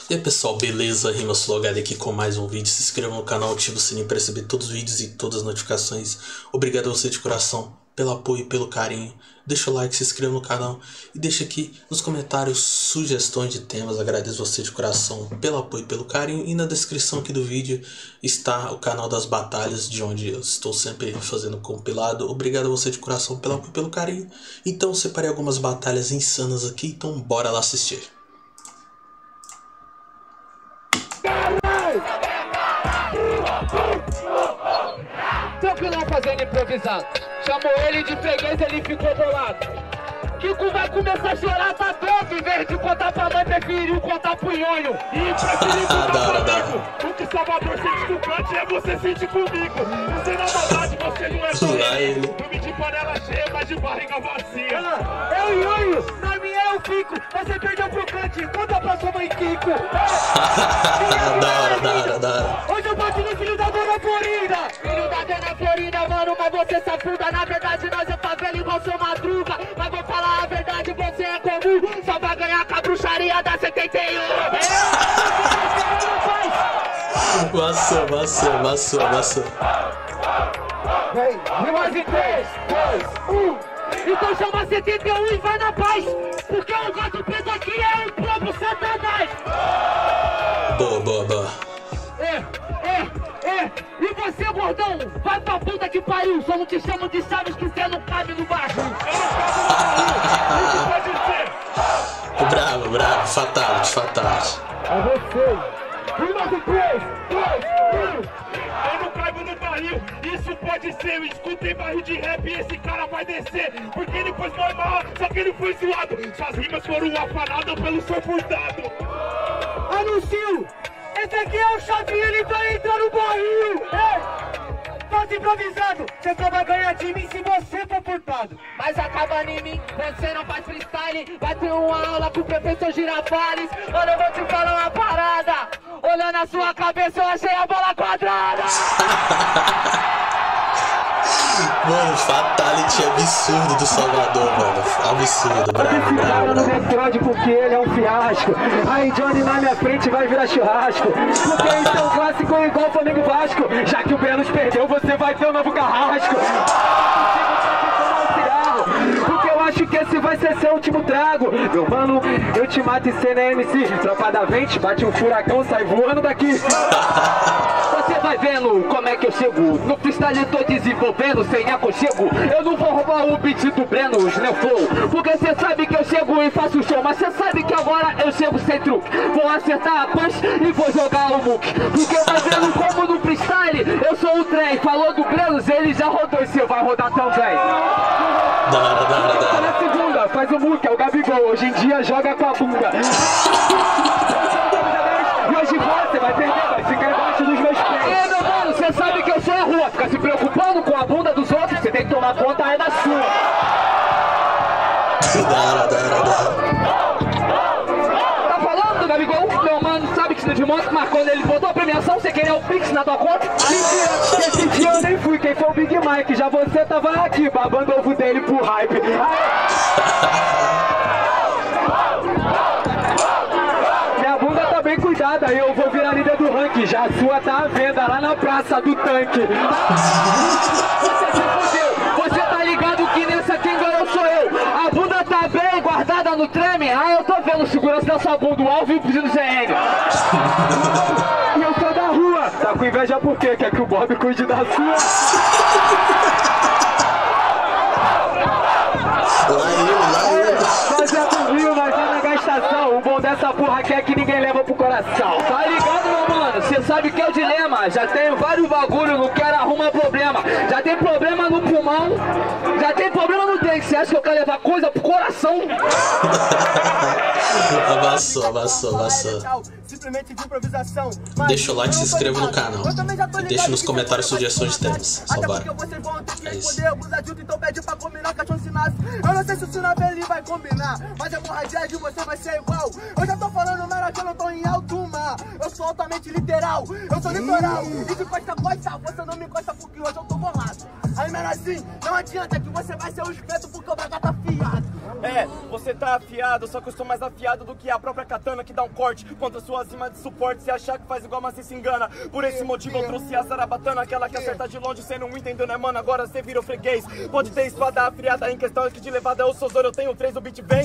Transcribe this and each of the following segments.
E aí pessoal, beleza? RimaSulogado aqui com mais um vídeo. Se inscreva no canal, ative o sininho para receber todos os vídeos e todas as notificações. Obrigado a você de coração pelo apoio e pelo carinho. Deixa o like, se inscreva no canal e deixa aqui nos comentários sugestões de temas. Agradeço você de coração pelo apoio e pelo carinho. E na descrição aqui do vídeo está o canal das batalhas, de onde eu estou sempre fazendo compilado. Obrigado a você de coração pelo apoio e pelo carinho. Então separei algumas batalhas insanas aqui, então bora lá assistir. Tranquilo fazendo improvisado. Chamou ele de freguês, ele ficou bolado. Kiko vai começar a chorar, tá pronto. Em vez de contar pra mãe, preferiu contar pro nhonho. E preferiu contar comigo. O que Salvador sente do cante é você sentir comigo. Você na maldade, você não é só ele. Dorme de panela cheia, mas de barriga vazia. É o nhonho, na minha eu fico. Você perdeu pro cante, conta pra sua mãe Kiko. Da hora. Hoje eu bati no filho da dona Florinda. Filho da dona Florinda, mano, mas você se afunda. Na verdade nós é favela igual seu Madruga. Mas vou falar a verdade, você é comum. Só vai ganhar com a bruxaria da 71. Maçã. E mais em 3, 2, 1. Então chama 71 e vai na paz. Porque o gato preso aqui é o próprio Satanás. Boa. E você, gordão, vai pra puta que pariu. Só não te chamo de Chaves que você não cabe no bairro. Eu não cabe no bairro. Isso pode ser. Bravo. Fatality. É você. E mais em 3, 2, 1. Eu não caibo no barril. Isso pode ser. Eu escutei barril de rap e esse cara vai descer. Porque ele foi normal, só que ele foi zoado. Suas rimas foram afanadas pelo seu furtado. Anuncio! Esse aqui é o Xavier, ele vai entrar no barril! Faz improvisado, você só vai ganhar de mim se você for furtado. Mas acaba em mim, você não faz freestyle. Vai ter uma aula com o professor Girafales. Mano, eu vou te falar uma parada. Olhando a sua cabeça, eu achei a bola quadrada. Mano, Fatality absurdo do Salvador, mano. Absurdo, bravo. No restaurante porque ele é um fiasco. Aí Johnny na minha frente vai virar churrasco. Porque esse é um clássico igual Flamengo e Vasco. Já que o Brenos perdeu, você vai ter um novo carrasco. Porque eu acho que esse vai ser seu último trago. Meu mano, eu te mato e cê não é MC. Tropa da Vente, bate um furacão, sai voando daqui. Você vai vendo como é que eu chego. No freestyle eu tô desenvolvendo sem aconchego. Eu não vou roubar o beat do Breno, Slam Flow. Porque cê sabe que eu chego e faço show. Mas cê sabe que agora eu chego sem truque. Vou acertar a punch e vou jogar o muque. Porque vai vendo como no freestyle eu sou o trem. Falou do Brenos, ele já rodou e cê vai rodar também. Da Na segunda, faz o muque, é o Gabigol. Hoje em dia joga com a bunda. E hoje você vai perder, vai ficar embaixo dos meus pés. Meu mano, você sabe que eu sou a rua. Fica se preocupando com a bunda dos outros, você tem que tomar conta é da sua. Tá falando, Gabigol? Meu mano sabe que você de moto, mas quando ele botou a premiação, você queria o Pix na tua conta? Mentira, esse dia eu nem fui, quem foi o Big Mike. Já você tava aqui, babando o ovo dele pro hype. Bem cuidada, eu vou virar líder do ranking. Já a sua tá à venda lá na praça do tanque. Você tá ligado que nessa quem ganhou sou eu. A bunda tá bem guardada no treme. Eu tô vendo segurança da sua bunda, o alvo e o pedido GN. E eu sou da rua. Tá com inveja por quê? Quer que o Bob cuide da sua? Nós é do Rio, nós é na gastação. O bom dessa porra aqui é que ninguém leva pro coração. Tá ligado, meu mano? Cê sabe que é o dilema. Já tenho vários bagulho, não quero arrumar problema. Já tem problema no pulmão, já tem problema no dente. Cê acha que eu quero levar coisa pro coração? Amassou. Simplesmente de improvisação. Deixa o like, se inscreva no canal e deixa nos comentários sugestões de temas. Só bora. É isso. Então pede pra combinar, cachorro se nasce. Eu não sei se o Sinabel ele vai combinar, mas a hemorragia de você vai ser igual. Eu já tô falando merda que eu não tô em alto mar. Eu sou altamente literal, eu sou litoral. E de costa a costa, você não me encosta porque hoje eu tô bolado. Aí, menor assim, não adianta que você vai ser o espeto porque o braga tá fiado. É, você tá afiado, só que eu sou mais afiado do que a própria katana que dá um corte contra suas rimas de suporte. Se achar que faz igual, mas você se engana. Por esse motivo eu trouxe a zarabatana, aquela que acerta de longe, cê não entendeu, né, mano? Agora cê virou freguês. Pode ter espada afiada, em questão aqui de levada eu sou Zoro, eu tenho 3, o beat vem.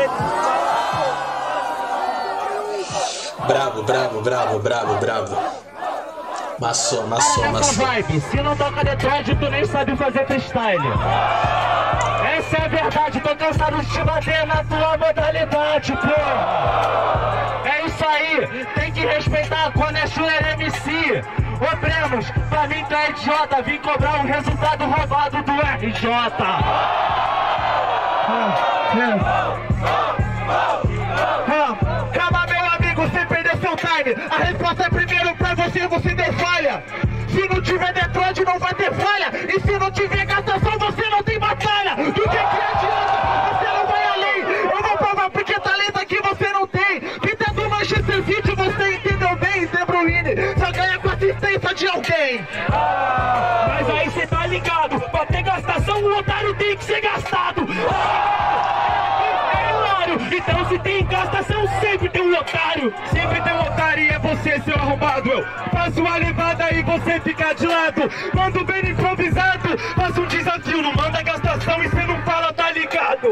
Bravo, bravo, bravo, bravo, bravo. Maçou. Vibe, se não toca Detroit, tu nem sabe fazer freestyle. Essa é a verdade, tô cansado de te bater na tua modalidade, pô. É isso aí, tem que respeitar quando é Shuler MC. Ô Bremos, pra mim tu é idiota, vim cobrar um resultado roubado do RJ. Calma, meu amigo, você perdeu seu time. A resposta é primeiro pra você, você deu falha. Se não tiver Detroit, não vai ter falha. E se não tiver gastação, você não tem batalha. Do que adianta? Você não vai além. Eu vou provar porque talento aqui você não tem. Pinta do Manchester City, você entendeu bem. De Bruyne só ganha com assistência de alguém. Mas aí você tá ligado. Pra ter gastação, o otário tem que ser gastado. Então se tem gastação, sempre tem um otário. Sempre tem um otário e é você, seu arrombado. Eu faço a levada e você fica de lado. Mando bem improvisado, faço um desafio. Não manda gastação e você não fala, tá ligado?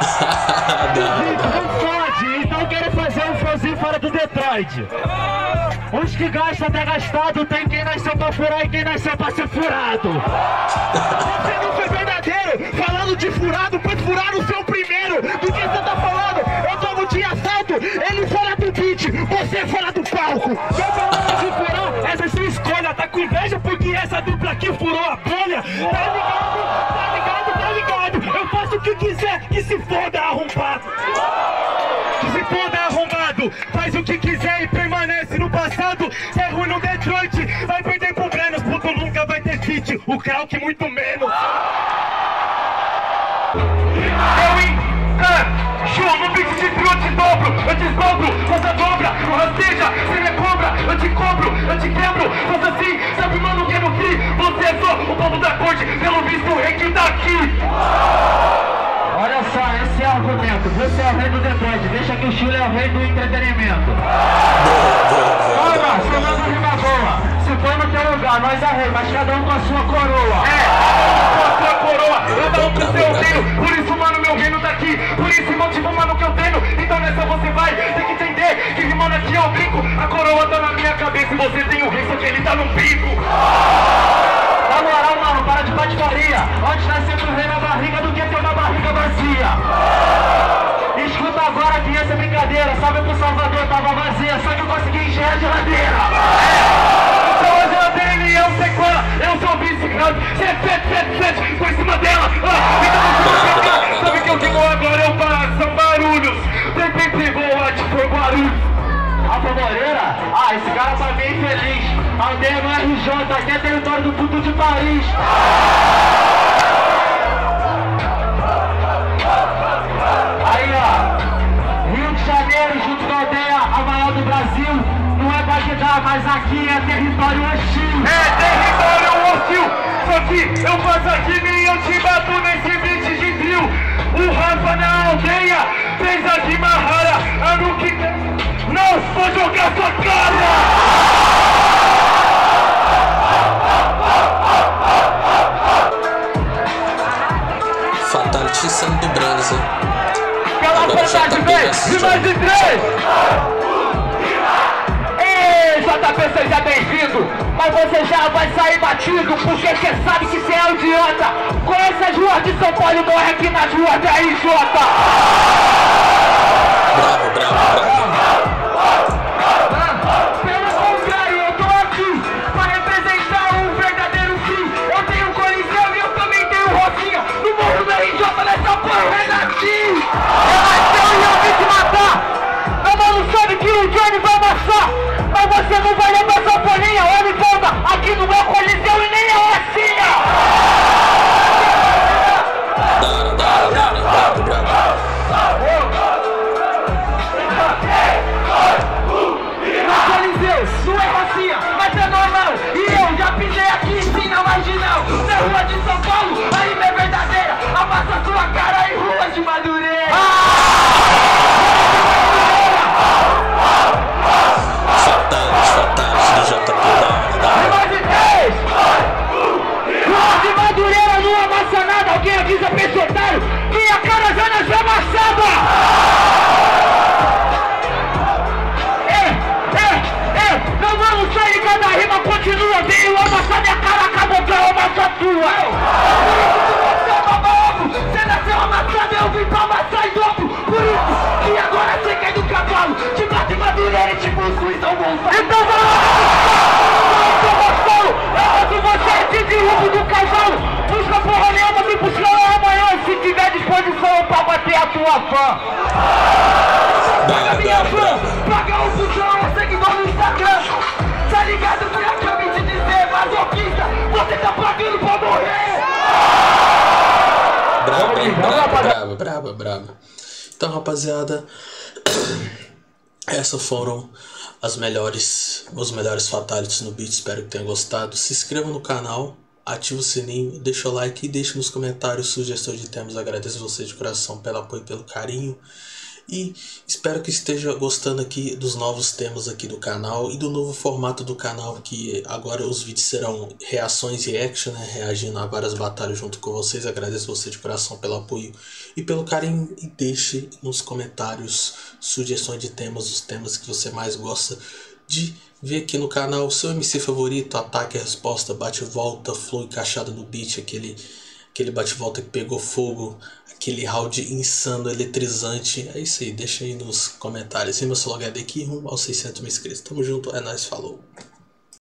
Não pode, então eu quero fazer um flowzinho fora do Detroit. Os que gastam até gastado, tem quem nasceu pra furar e quem nasceu pra ser furado. Você não foi verdadeiro, falando de furado, pois furar o seu primeiro. Do que você tá falando? Eu tomo de assalto, ele fora do beat, você fora do palco. Eu falando de furar, essa é sua escolha. Tá com inveja porque essa dupla aqui furou a bolha. Tá ligado? Tá ligado? Tá ligado? Eu faço o que quiser, que se foda, arrombado. Que se foda, arrombado. Faz o que quiser e permanece no passado. Se é ruim no Detroit, vai perder pro Brenos. Puto nunca vai ter feat, o Krauk muito menos. Show no beat de trio, eu te dobro, eu desdobro, você dobra, não rasteja, você me cobra, eu te cobro, eu te quebro, você assim, sabe mano que no fim, você é só o povo da corte, pelo visto o rei que tá aqui. Olha só, esse é o argumento, você é o rei do Detroit, deixa que o Shuler é o rei do entretenimento. Olha, chamando rima boa. Se for no teu lugar, nós é rei, mas cada um com a sua coroa. Com a sua coroa, cada um com o seu reino. Por isso, mano, meu reino tá aqui. Por isso, motivo, mano, que eu tenho. Então nessa você vai ter que entender que rimando aqui eu brinco. A coroa tá na minha cabeça e você tem o rei, só que ele tá no bico. Na moral, mano, para de patifaria. Antes nascer o rei na barriga do que ter uma barriga vazia. Escuta agora que essa é brincadeira. Sabe que o Salvador tava vazia, só que eu consegui encher a geladeira. Então a geladeira ele é um sequela, eu sou o vice-grande, sete, por cima dela. Então sabe que eu digo agora, eu faço, são barulhos. TPP voa, tipo barulhos. Rafa Moreira? Ah, esse cara tá bem feliz. Aldeia no RJ, aqui é território do puto de Paris. Aí ó, Rio de Janeiro junto com a aldeia, a maior do Brasil. Não é Bagdá, mas aqui é território hostil. É território hostil. Só que eu faço aqui e eu te bato nesse beat de drill. O Rafa na aldeia fez a rima rara. Ano que não vou jogar sua cara. Fatality sendo do Branzo. Pela vontade, vem! E mais de 3! JP, seja bem-vindo, mas você já vai sair batido, porque você sabe que você é um idiota. Conhece as ruas de São Paulo e morre aqui nas ruas da RJ. Bravo. Pelo contrário, eu tô aqui para representar um verdadeiro fim. Eu tenho um Coliseu e eu também tenho Rosinha. No morro da RJ, nessa porra, eu renasci. Eu nasceu e eu vim te matar. Meu mano sabe que o Johnny vai amassar. Mas você não vai levar essa folhinha, olha e volta aqui no meu Coliseu e nem a Rocinha! Bravo. manda rima, continua, veio amassar minha cara, acabou que eu amasso a tua. Você é babaoco, você nasceu amassado, eu vim pra amassar em dobro. Por isso que agora você cai do cavalo, te bate madureira e te busco, então vamos fazer. Então eu você te derrubo do cavalo. Busca porra nenhuma, me buscar amanhã. Se tiver disposição pra bater a tua fã. Paga minha fã, paga o função, é seguidor no Instagram. Tá ligado que eu acabei de dizer, masoquista, você tá pagando pra morrer. Braba. Então, rapaziada, essas foram os melhores fatalities no beat. Espero que tenham gostado. Se inscreva no canal, ativa o sininho, deixa o like e deixa nos comentários sugestões de temas. Agradeço você de coração pelo apoio e pelo carinho. E espero que esteja gostando aqui dos novos temas aqui do canal e do novo formato do canal, que agora os vídeos serão reações e action, né? Reagindo a várias batalhas junto com vocês. Agradeço você de coração pelo apoio e pelo carinho. E deixe nos comentários sugestões de temas, os temas que você mais gosta de ver aqui no canal. Seu MC favorito, ataque e resposta, bate e volta, flow encaixado no beat, aquele bate-volta que pegou fogo, aquele round insano, eletrizante. É isso aí, deixa aí nos comentários. E meu celular é daqui rumo aos 600 mil inscritos. Tamo junto, é nóis, falou.